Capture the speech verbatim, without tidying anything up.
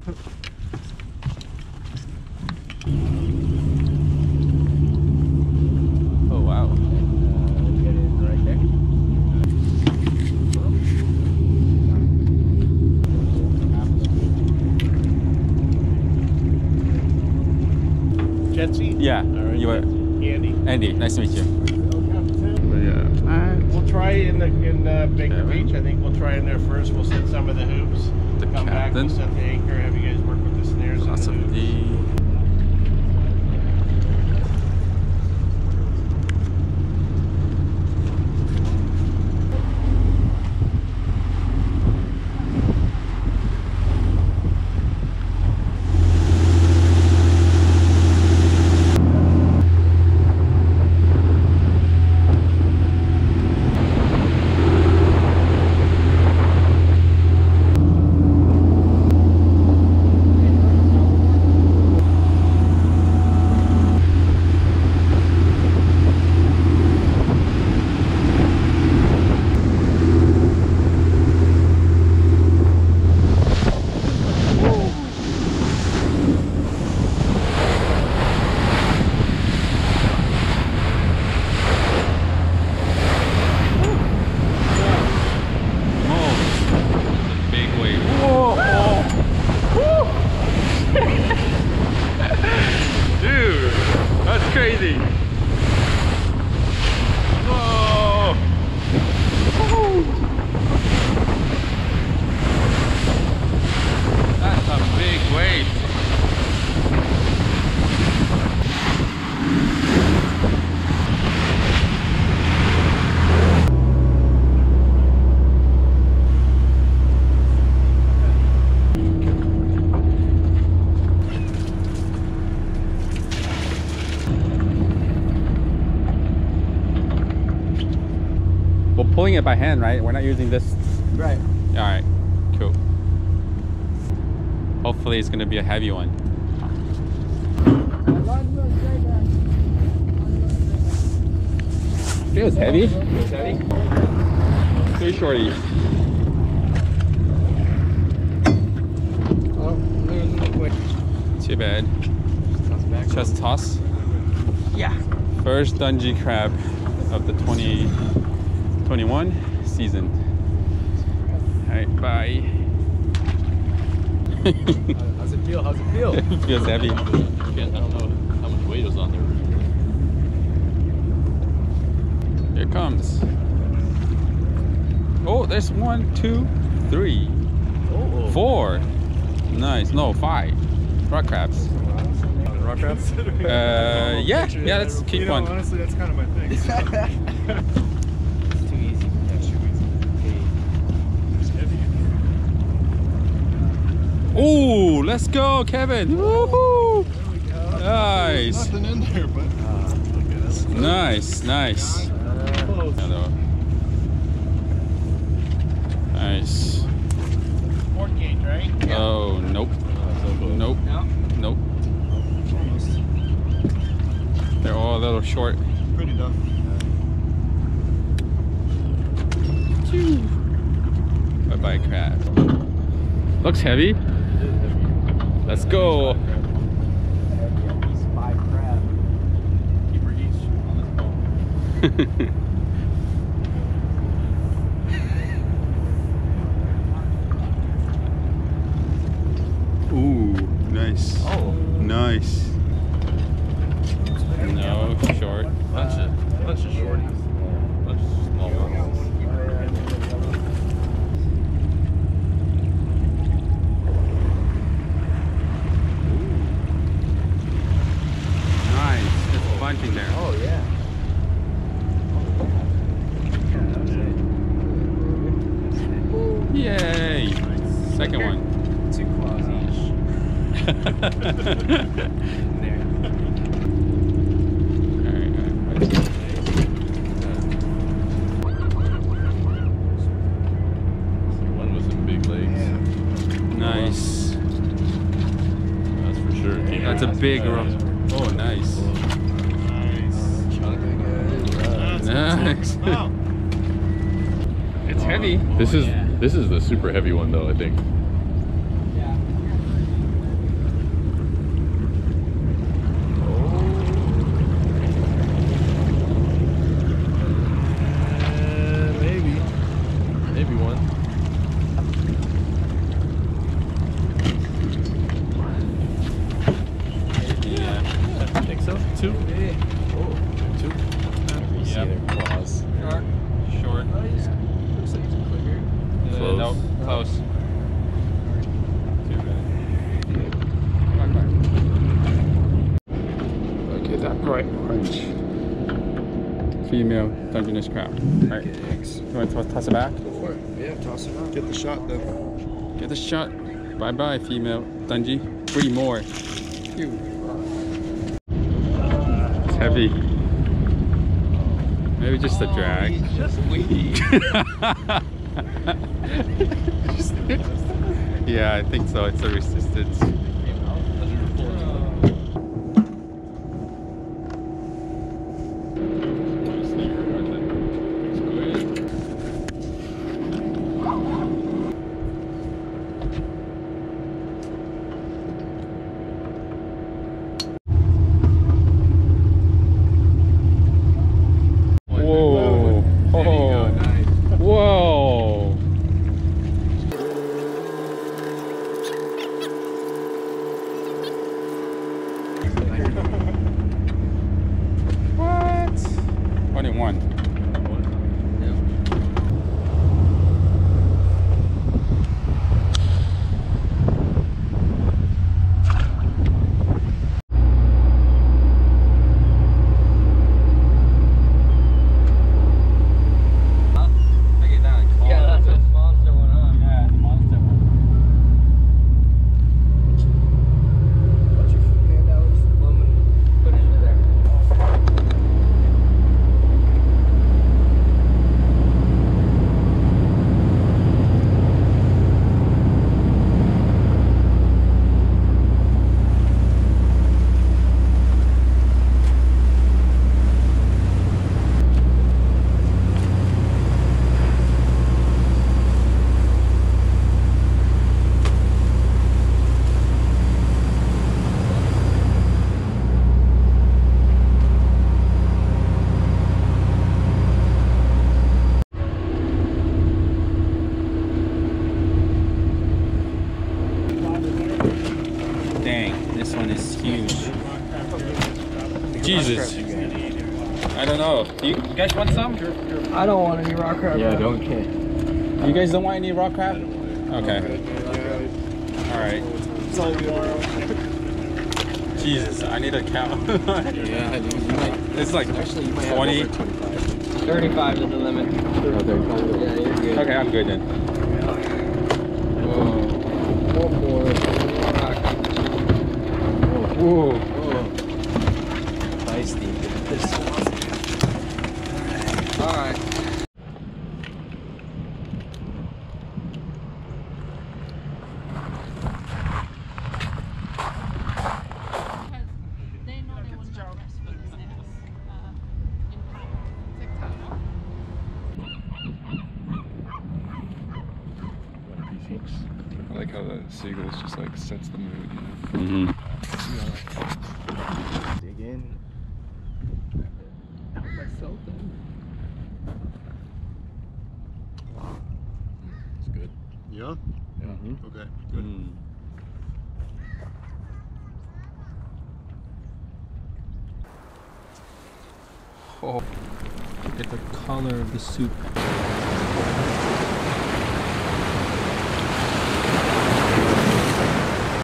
Oh wow. Uh, get it right there. Jetsy? Yeah. All right. You are Andy. Andy. Nice to meet you. But yeah. Alright. We'll try in the in uh, Baker Kevin. Beach. I think we'll try in there first. We'll set some of the hoops. The Come back. We'll captain. set the anchor. Have you guys work with the snares and the Awesome. hoops. The crazy. Whoa. That's a big wave. We're pulling it by hand, right? We're not using this. Right. All right, cool. Hopefully it's gonna be a heavy one. Feels heavy. Feels heavy. Three shorties. Oh, there's no way. Too bad. Just toss. Yeah. First dungy crab of the twenty twenty-one season. All right, bye. How's it feel? How's it feel? It feels heavy. I don't know how much weight was on there. Here it comes. Oh, there's one, two, three, Oh. four. Nice. No, five. Rock crabs. Rock crabs? Uh, yeah, yeah. Let's keep you know, one. honestly, that's kind of my thing. It's too easy. That's too easy. It's heavy. Ooh, let's go, Kevin. Woohoo! There we go. Nice. There's nothing in there, but uh, okay, that's Nice, nice. close. Hello. Nice. Sport gauge, right? Oh, nope. Nope. No. Nope. Almost. They're all a little short. Pretty tough. Bye bye, crab. Looks heavy. Let's go. Five crab. Keeper each on this boat. Ooh, nice. Oh. Nice. No, short. Bunch of, bunch of shorties. Bunch of small ones. Nice. There's a bunch in there. Oh yeah. Yay. Second one. Two claws each. There. Alright, alright. One with some big legs. Nice. That's for sure. Came That's a out. big Uh, rock. Oh, nice. Nice. Nice. Wow. It's heavy. This is yeah. this is the super heavy one though, I think. Nope, close. Too bad. Look at that bright orange. Female Dungeness crab. Alright. You want to toss it back? Go for it. Yeah, toss it out. Get the shot then. Get the shot. Bye bye, female Dungy. Three more. Phew. It's heavy. Maybe just a drag. He's just weak. Yeah, I think so. It's a resistance. Whoa! Oh! Whoa! What? Only one. Yeah, that's a monster one, huh? Yeah, the monster one. Put your hand out, woman. Put it in there. Dang, this one is huge. Jesus. I don't know. Do you, you guys want some? I don't want any rock crab. Yeah, don't care. You guys don't want any rock crab? Okay. Alright. Jesus, I need a count. Yeah, dude, you might. It's like Actually, you might twenty. have over twenty-five. thirty-five is the limit. Oh, thirty-five. Yeah, you're good. Okay, I'm good then. Whoa. One more. Rock. Whoa. Feisty. Alright. They know they wouldn't have breastfeed this uh, in I like how the seagulls just like sets the mood, you know? Mm-hmm. Dig in. It's good. Yeah? Yeah. Okay, good. Mm. Oh. Look at the color of the soup.